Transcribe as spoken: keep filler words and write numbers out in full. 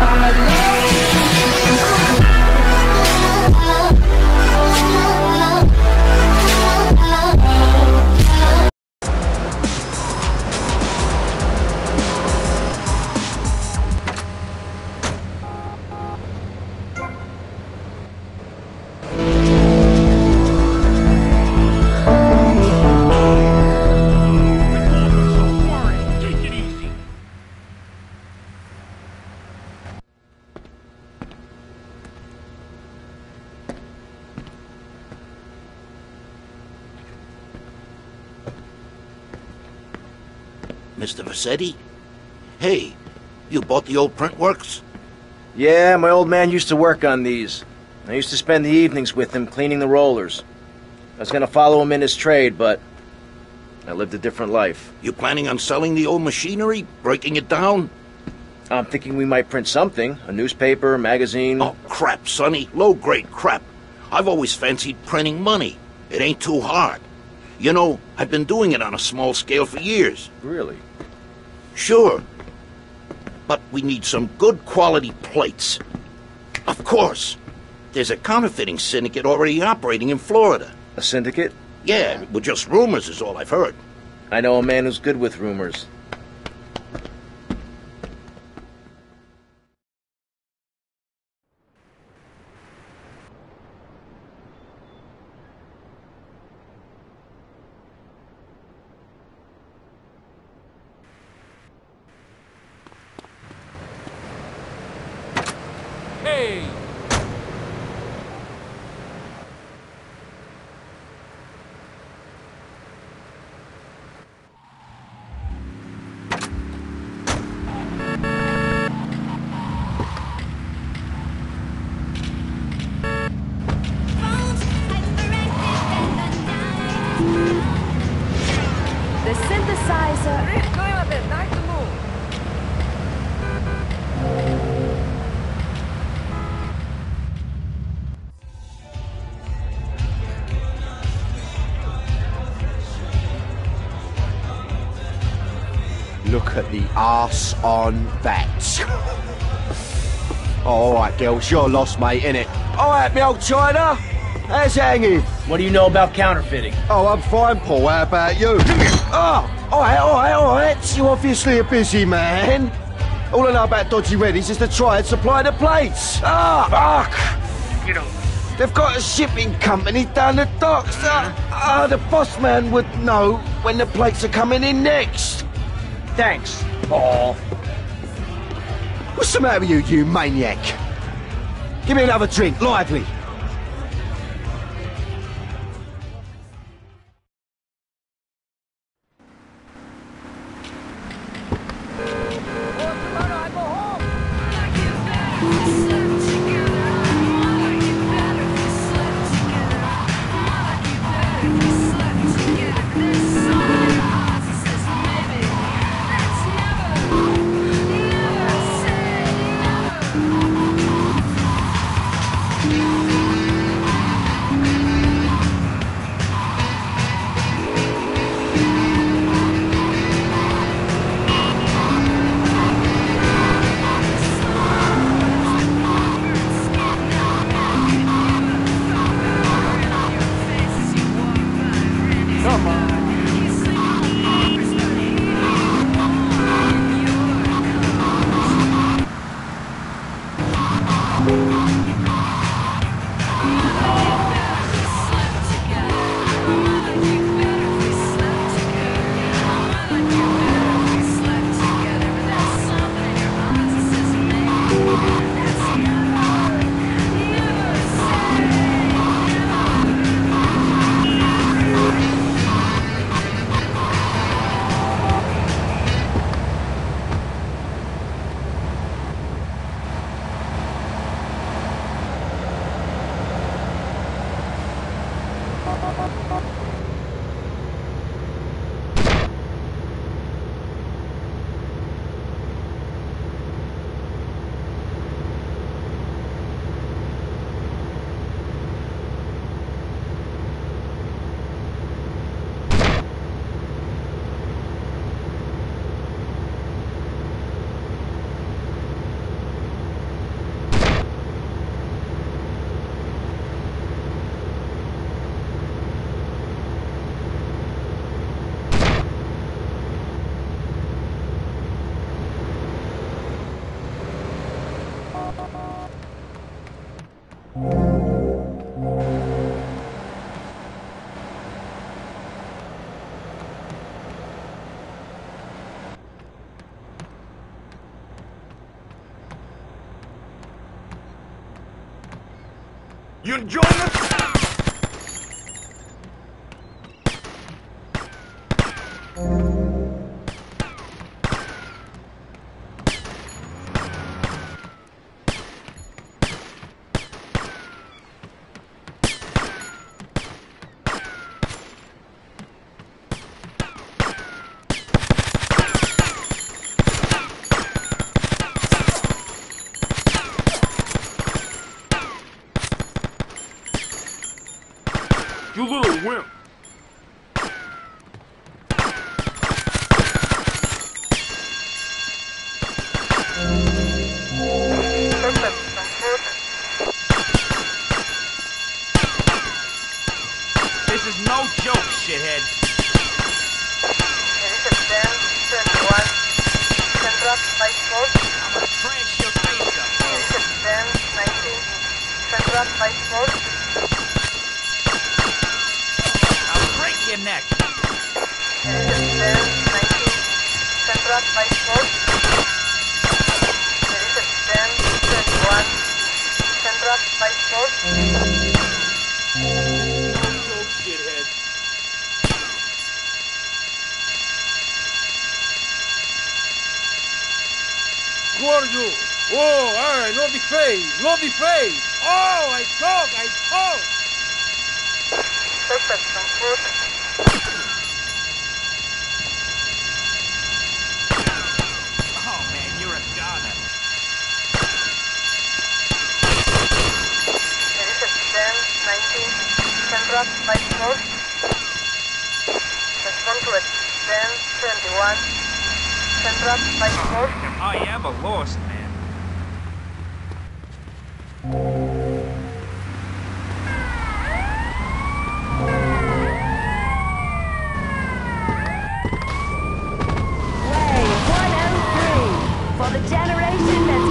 Mister Vassetti? Hey, you bought the old print works? Yeah, my old man used to work on these. I used to spend the evenings with him cleaning the rollers. I was gonna follow him in his trade, but I lived a different life. You planning on selling the old machinery? Breaking it down? I'm thinking we might print something. A newspaper, a magazine. Oh, crap, Sonny. Low-grade crap. I've always fancied printing money. It ain't too hard. You know, I've been doing it on a small scale for years. Really? Sure. But we need some good quality plates. Of course. There's a counterfeiting syndicate already operating in Florida. A syndicate? Yeah, with just rumors is all I've heard. I know a man who's good with rumors. Hey! The synthesizer. Look at the arse on that. Oh, all right, girls, you're lost, mate, innit? All right, me old China. How's hanging? What do you know about counterfeiting? Oh, I'm fine, Paul. How about you? Oh, all right, all right, all right. You're obviously a busy man. All I know about Dodgy Reddies is to try and supply the plates. Ah, fuck. You know, they've got a shipping company down the docks. Ah, uh, uh, the boss man would know when the plates are coming in next. Thanks, Paul. What's the matter with you, you maniac? Give me another drink, lively. Thank you. You enjoying it? You little wimp. This is no joke, shithead. I'm gonna trash your face up. I'll break your neck. No shithead. Who are you? Oh, alright, no be face, no be face. Oh, I talk, I talk. Oh man, you're a goner. I am a lost man. Way one oh three for the generation that